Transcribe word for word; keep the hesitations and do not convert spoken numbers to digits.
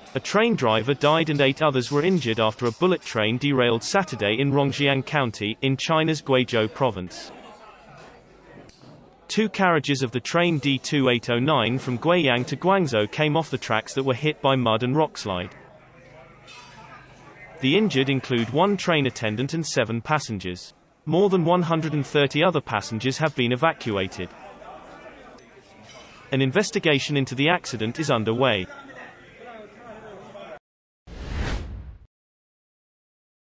A train driver died and eight others were injured after a bullet train derailed Saturday in Rongjiang County, in China's Guizhou province. Two carriages of the train D two eight oh nine from Guiyang to Guangzhou came off the tracks that were hit by mud and rockslide. The injured include one train attendant and seven passengers. More than one hundred thirty other passengers have been evacuated. An investigation into the accident is underway.